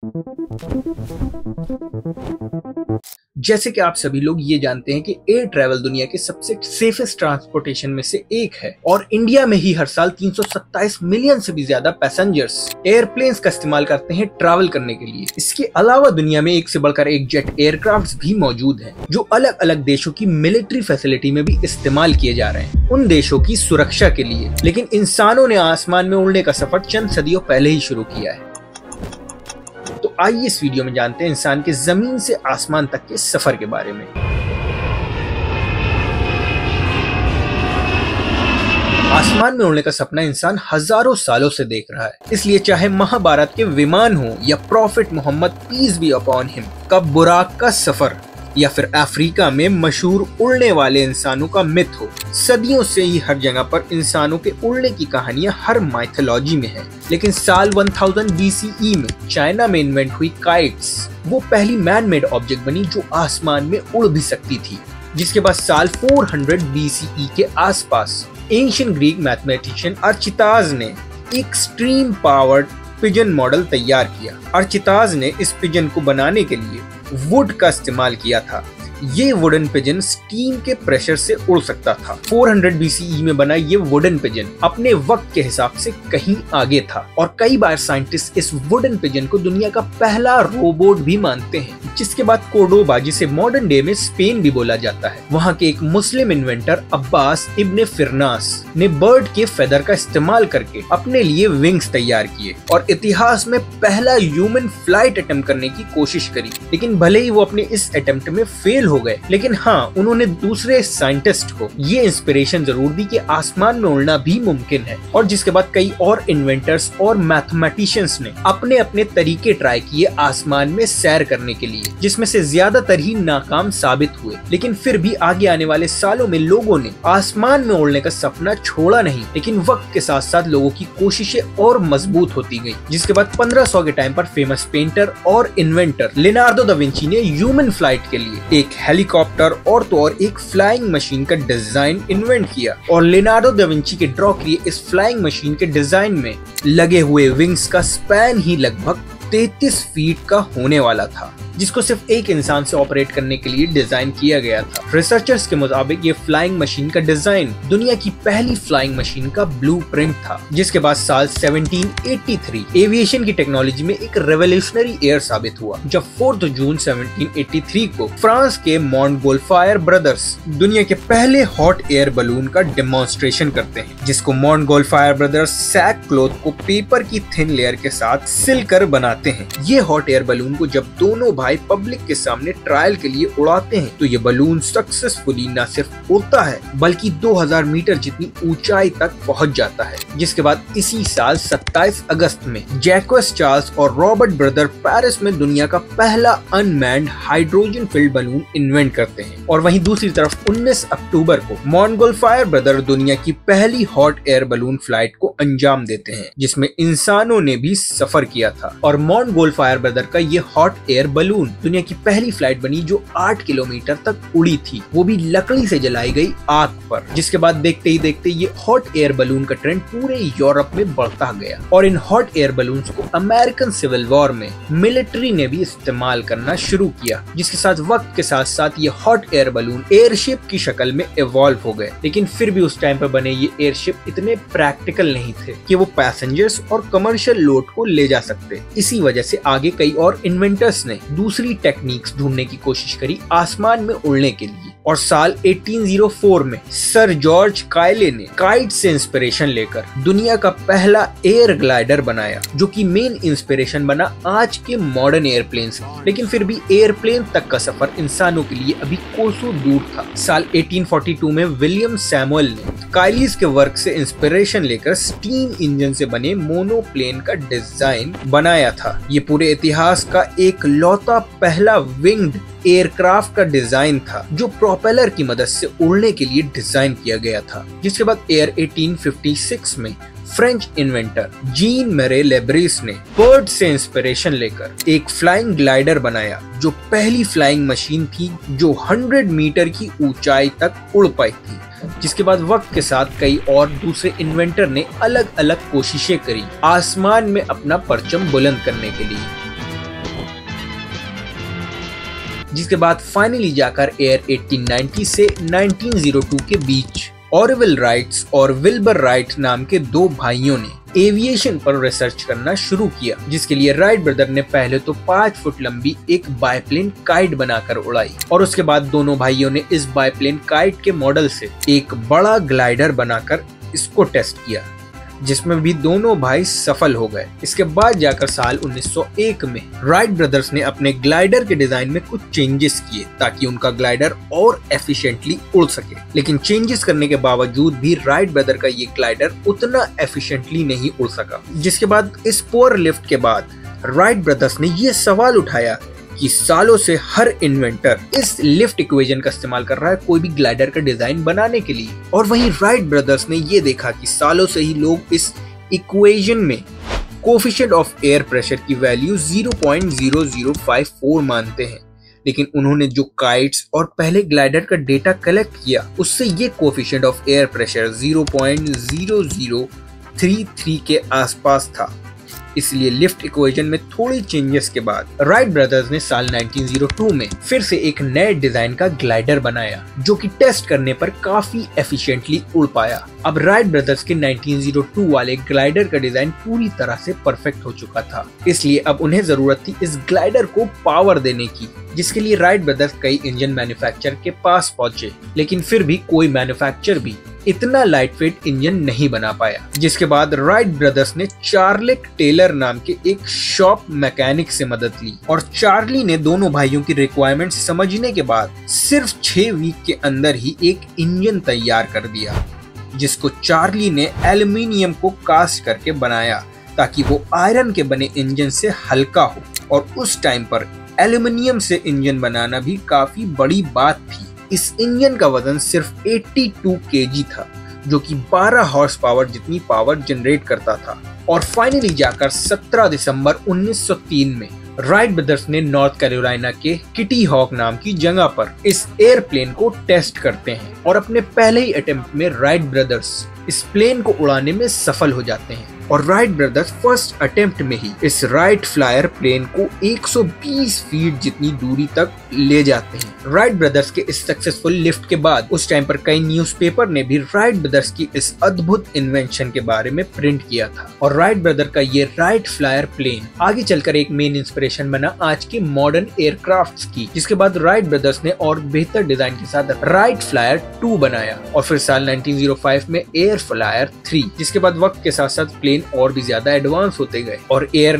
जैसे कि आप सभी लोग ये जानते हैं कि एयर ट्रैवल दुनिया के सबसे सेफेस्ट ट्रांसपोर्टेशन में से एक है और इंडिया में ही हर साल 327 मिलियन से भी ज्यादा पैसेंजर्स एयरप्लेन्स का इस्तेमाल करते हैं ट्रैवल करने के लिए। इसके अलावा दुनिया में एक से बढ़कर एक जेट एयरक्राफ्ट भी मौजूद हैं, जो अलग अलग देशों की मिलिट्री फैसिलिटी में भी इस्तेमाल किए जा रहे हैं उन देशों की सुरक्षा के लिए। लेकिन इंसानों ने आसमान में उड़ने का सफर चंद सदियों पहले ही शुरू किया है। तो आइए इस वीडियो में जानते हैं इंसान के जमीन से आसमान तक के सफर के बारे में। आसमान में उड़ने का सपना इंसान हजारों सालों से देख रहा है, इसलिए चाहे महाभारत के विमान हो या prophet Muhammad peace be upon him का बुराक का सफर या फिर अफ्रीका में मशहूर उड़ने वाले इंसानों का मिथ हो, सदियों से ही हर जगह पर इंसानों के उड़ने की कहानियां हर माइथोलॉजी में है। लेकिन साल 1000 BCE में चाइना में इन्वेंट हुई काइट्स वो पहली मैन मेड ऑब्जेक्ट बनी जो आसमान में उड़ भी सकती थी, जिसके बाद साल 400 BCE के आसपास एंशिएंट ग्रीक मैथमेटिशियन अर्चिताज ने एक्सट्रीम पावर्ड पिजन मॉडल तैयार किया। अर्चिताज ने इस पिजन को बनाने के लिए वुड का इस्तेमाल किया था। ये वुडन पिजन स्टीम के प्रेशर से उड़ सकता था। 400 BCE में बना ये वुडन पिजन अपने वक्त के हिसाब से कहीं आगे था और कई बार साइंटिस्ट इस वुडन पिजन को दुनिया का पहला रोबोट भी मानते हैं। जिसके बाद कोर्डोबा, जिसे मॉडर्न डे में स्पेन भी बोला जाता है, वहाँ के एक मुस्लिम इन्वेंटर अब्बास इब्ने फिरनास ने बर्ड के फेदर का इस्तेमाल करके अपने लिए विंग्स तैयार किए और इतिहास में पहला ह्यूमन फ्लाइट अटेम्प्ट करने की कोशिश करी। लेकिन भले ही वो अपने इस अटेम्प्ट में फेल हो गए, लेकिन हाँ, उन्होंने दूसरे साइंटिस्ट को ये इंस्पिरेशन जरूर दी कि आसमान में उड़ना भी मुमकिन है। और जिसके बाद कई और इन्वेंटर्स और मैथमेटिशियंस ने अपने अपने तरीके ट्राई किए आसमान में सैर करने के लिए, जिसमें से ज्यादातर ही नाकाम साबित हुए। लेकिन फिर भी आगे आने वाले सालों में लोगों ने आसमान में उड़ने का सपना छोड़ा नहीं, लेकिन वक्त के साथ साथ लोगों की कोशिशें और मजबूत होती गई। जिसके बाद 1500 के टाइम पर फेमस पेंटर और इन्वेंटर लियोनार्डो दा विंची ने ह्यूमन फ्लाइट के लिए एक हेलीकॉप्टर और तो और एक फ्लाइंग मशीन का डिजाइन इन्वेंट किया और लियोनार्डो दा विंची के ड्रॉ किए इस फ्लाइंग मशीन के डिजाइन में लगे हुए विंग्स का स्पैन ही लगभग 33 फीट का होने वाला था, जिसको सिर्फ एक इंसान से ऑपरेट करने के लिए डिजाइन किया गया था। रिसर्चर्स के मुताबिक ये फ्लाइंग मशीन का डिजाइन दुनिया की पहली फ्लाइंग मशीन का ब्लूप्रिंट था। जिसके बाद साल 1783 एविएशन की टेक्नोलॉजी में एक रेवोल्यूशनरी ईयर साबित हुआ, जब 4 जून 1783 को फ्रांस के मोंटगोल्फायर ब्रदर्स दुनिया के पहले हॉट एयर बलून का डेमोन्स्ट्रेशन करते हैं, जिसको मोंटगोल्फायर ब्रदर्स सैक क्लॉथ को पेपर की थिन लेयर के साथ सिलकर बनाते हैं। ये हॉट एयर बलून को जब दोनों भाई पब्लिक के सामने ट्रायल के लिए उड़ाते हैं तो ये बलून सक्सेसफुली न सिर्फ उड़ता है बल्कि 2000 मीटर जितनी ऊंचाई तक पहुंच जाता है। जिसके बाद इसी साल 27 अगस्त में जैक्वेस चार्ल्स और रॉबर्ट ब्रदर पेरिस में दुनिया का पहला unmanned hydrogen filled balloon invent करते हैं। और वहीं दूसरी तरफ 19 अक्टूबर को मोंटगोल्फायर ब्रदर दुनिया की पहली हॉट एयर बलून फ्लाइट को अंजाम देते हैं, जिसमें इंसानों ने भी सफर किया था। और मोंटगोल्फायर ब्रदर का ये हॉट एयर बलून दुनिया की पहली फ्लाइट बनी जो 8 किलोमीटर तक उड़ी थी, वो भी लकड़ी से जलाई गई आग पर। जिसके बाद देखते ही देखते ये हॉट एयर बलून का ट्रेंड पूरे यूरोप में बढ़ता गया और इन हॉट एयर बलून्स को अमेरिकन सिविल वॉर में मिलिट्री ने भी इस्तेमाल करना शुरू किया। जिसके साथ वक्त के साथ साथ ये हॉट एयर बलून एयरशिप की शक्ल में इवॉल्व हो गए। लेकिन फिर भी उस टाइम पर बने ये एयरशिप इतने प्रैक्टिकल नहीं थे कि वो पैसेंजर्स और कमर्शियल लोड को ले जा सकते। इसी वजह से आगे कई और इन्वेंटर्स ने दूसरी टेक्निक्स ढूंढने की कोशिश करी आसमान में उड़ने के लिए। और साल 1804 में सर जॉर्ज कायले ने काइट से इंस्पिरेशन लेकर दुनिया का पहला एयर ग्लाइडर बनाया, जो कि मेन इंस्पिरेशन बना आज के मॉडर्न एयरप्लेन से। लेकिन फिर भी एयरप्लेन तक का सफर इंसानों के लिए अभी कोसों दूर था। साल 1842 में विलियम सैमुअल ने काइलीज के वर्क से इंस्पिरेशन लेकर स्टीम इंजन से बने मोनोप्लेन का डिजाइन बनाया था। ये पूरे इतिहास का एक लौता पहला विंग्ड एयरक्राफ्ट का डिजाइन था जो प्रोपेलर की मदद से उड़ने के लिए डिजाइन किया गया था। जिसके बाद एयर 1856 में फ्रेंच इन्वेंटर जीन मेरे लेब्रिस ने बर्ड से इंस्पिरेशन लेकर एक फ्लाइंग ग्लाइडर बनाया, जो पहली फ्लाइंग मशीन थी जो 100 मीटर की ऊंचाई तक उड़ पाई थी। जिसके बाद वक्त के साथ कई और दूसरे इन्वेंटर ने अलग अलग कोशिशें करी आसमान में अपना परचम बुलंद करने के लिए। जिसके बाद फाइनली जाकर एयर 1890 से 1902 के बीच ऑरवेल राइट्स और विल्बर राइट नाम के दो भाइयों ने एविएशन पर रिसर्च करना शुरू किया, जिसके लिए राइट ब्रदर ने पहले तो 5 फुट लंबी एक बाइप्लेन काइट बनाकर उड़ाई और उसके बाद दोनों भाइयों ने इस बाइप्लेन काइट के मॉडल से एक बड़ा ग्लाइडर बनाकर इसको टेस्ट किया, जिसमें भी दोनों भाई सफल हो गए। इसके बाद जाकर साल 1901 में राइट ब्रदर्स ने अपने ग्लाइडर के डिजाइन में कुछ चेंजेस किए ताकि उनका ग्लाइडर और एफिशिएंटली उड़ सके, लेकिन चेंजेस करने के बावजूद भी राइट ब्रदर का ये ग्लाइडर उतना एफिशिएंटली नहीं उड़ सका। जिसके बाद इस पुअर लिफ्ट के बाद राइट ब्रदर्स ने ये सवाल उठाया कि सालों से हर इन्वेंटर इस लिफ्ट इक्वेशन का इस्तेमाल कर रहा है कोई भी ग्लाइडर का डिजाइन बनाने के लिए, और वहीं राइट ब्रदर्स ने ये देखा कि सालों से ही लोग इस इक्वेशन में कोफिशिएंट ऑफ एयर प्रेशर की वैल्यू 0.0054 मानते हैं, लेकिन उन्होंने जो काइट्स और पहले ग्लाइडर का डेटा कलेक्ट किया उससे ये कोफिशिएंट ऑफ एयर प्रेशर 0.0033 के आसपास था। इसलिए लिफ्ट इक्वेशन में थोड़ी चेंजेस के बाद राइट ब्रदर्स ने साल 1902 में फिर से एक नए डिजाइन का ग्लाइडर बनाया जो कि टेस्ट करने पर काफी एफिशिएंटली उड़ पाया। अब राइट ब्रदर्स के 1902 वाले ग्लाइडर का डिजाइन पूरी तरह से परफेक्ट हो चुका था, इसलिए अब उन्हें जरूरत थी इस ग्लाइडर को पावर देने की, जिसके लिए राइट ब्रदर्स कई इंजन मैन्युफैक्चरर के पास पहुंचे, लेकिन फिर भी कोई मैन्युफैक्चरर भी इतना लाइटवेट इंजन नहीं बना पाया। जिसके बाद राइट ब्रदर्स ने चार्लेट टेलर नाम के एक शॉप मैकेनिक से मदद ली और चार्ली ने दोनों भाइयों की रिक्वायरमेंट समझने के बाद सिर्फ 6 वीक के अंदर ही एक इंजन तैयार कर दिया, जिसको चार्ली ने एल्युमिनियम को कास्ट करके बनाया ताकि वो आयरन के बने इंजन से हल्का हो, और उस टाइम पर एल्युमिनियम से इंजन बनाना भी काफी बड़ी बात थी। इस इंजन का वजन सिर्फ 82 केजी था, जो कि 12 हॉर्स पावर जितनी पावर जनरेट करता था। और फाइनली जाकर 17 दिसंबर 1903 में राइट ब्रदर्स ने नॉर्थ कैरोलिना के किटी हॉक नाम की जगह पर इस एयरप्लेन को टेस्ट करते हैं, और अपने पहले ही अटेम्प्ट में राइट ब्रदर्स इस प्लेन को उड़ाने में सफल हो जाते हैं, और राइट ब्रदर्स फर्स्ट अटेम्प्ट में ही इस राइट फ्लायर प्लेन को 120 फीट जितनी दूरी तक ले जाते हैं। राइट ब्रदर्स के इस सक्सेसफुल लिफ्ट के बाद उस टाइम पर कई न्यूज़पेपर ने भी राइट ब्रदर्स की इस अद्भुत इन्वेंशन के बारे में प्रिंट किया था, और राइट ब्रदर का ये राइट फ्लायर प्लेन आगे चलकर एक मेन इंस्पिरेशन बना आज के मॉडर्न एयरक्राफ्ट्स की। जिसके बाद राइट ब्रदर्स ने और बेहतर डिजाइन के साथ राइट फ्लायर 2 बनाया, और फिर साल 1905 में एयर फ्लायर 3। जिसके बाद वक्त के साथ साथ प्लेन और भी ज्यादा एडवांस होते गए, और एयर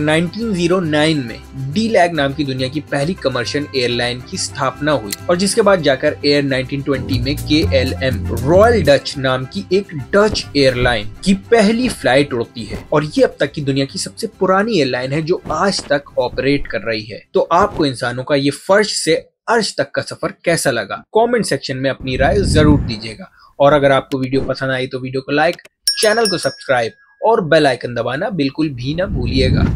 1909 में डीलैग नाम की दुनिया की पहली कमर्शियल एयरलाइन की स्थापना हुई, और जिसके बाद जाकर एयर 1920 में KLM रॉयल डच नाम की एक डच एयरलाइन की पहली फ्लाइट उड़ती है, और ये अब तक की दुनिया की सबसे पुरानी एयरलाइन है जो आज तक ऑपरेट कर रही है। तो आपको इंसानों का ये फर्श से अर्श तक का सफर कैसा लगा, कमेंट सेक्शन में अपनी राय जरूर दीजिएगा, और अगर आपको वीडियो पसंद आई तो वीडियो को लाइक, चैनल को सब्सक्राइब और बेल आइकन दबाना बिल्कुल भी ना भूलिएगा।